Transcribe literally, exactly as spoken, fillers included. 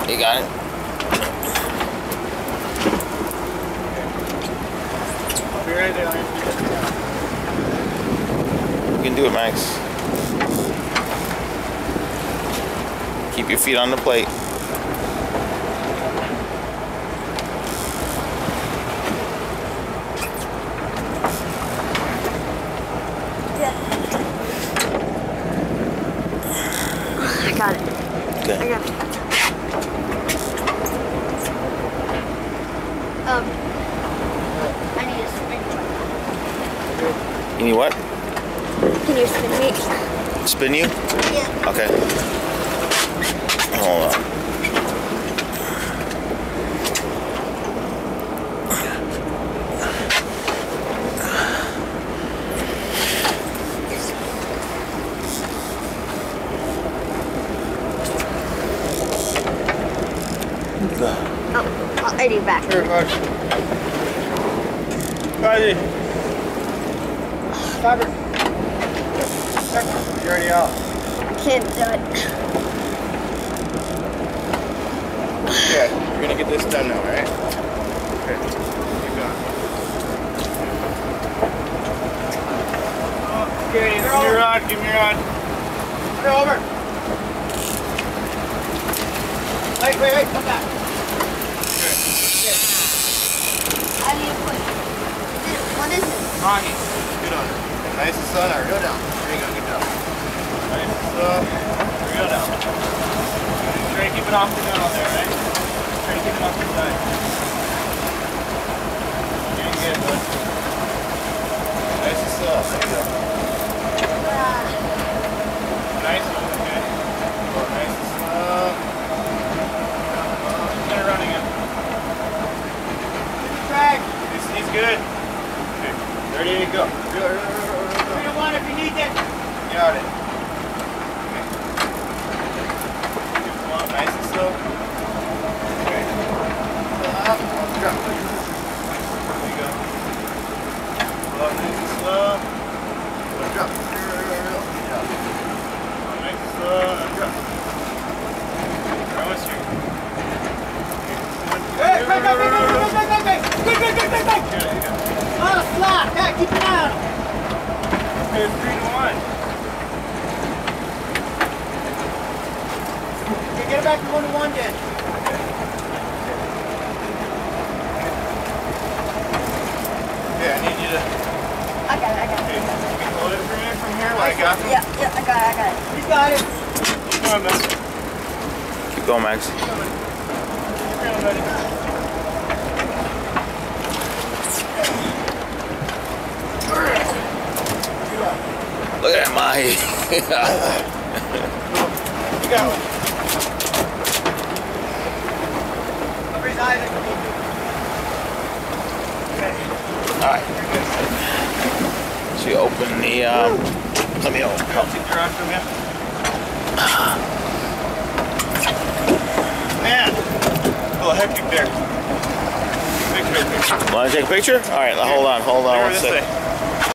You got it. I'll be right there. You can do it, Max. Keep your feet on the plate. I got it. Okay. I got it. Um, I need a spin. You need what? Can you spin me? Spin you? Yeah. Okay. Hold on. Oh, I need back. Here, Fudge. Fuzzy. Stop it. You're already out. Can't do it. Yeah, you're gonna get this done now, right? Okay. Keep going. Oh, Gary, give me your rod, give me your rod. Put it over. Wait, wait, wait, come back. Good. Good. I need a push. What is it? Mahi. Good on it. Nice and slow now. Reel down. There you go. Good job. Nice and slow. Reel down. Try to keep it off the gun on there, right? Try to keep it off the side. Doing good, bud. Nice and slow. There you go. Nice one, okay. Nice and slow. Get it running in. Drag. He's, he's good. Okay. Ready to go. Reel, reel, reel, reel, reel. Three to one if you need it. Got it. Okay. Come on, nice and slow. Okay. Up, drop. There you go. Slow, nice and slow. Drop. Reel, reel, reel, reel. Good job. Nice and slow. Drop. Almost here. Hey, quick, quick, quick, quick, quick, quick, quick, quick, quick, quick, quick, quick. Oh, slot. Yeah, keep it down. Okay, it's three to one. Okay, get it back to one to one, then. Okay, I need you to. I got it, I got it. Okay, you can hold it for me from here while I got him. Yeah, yeah, I got it, I got it. He's got it. Come on, man. Keep going, Max. Keep going. Keep going, buddy. Look at that mahi. You got one. Freeze Isaac. Okay. Alright. So you open the, um, let me open. I'll take your rod from you. Man, a little hectic there. Picture, picture. Want to take a picture? Alright, hold on, hold on one This second. way.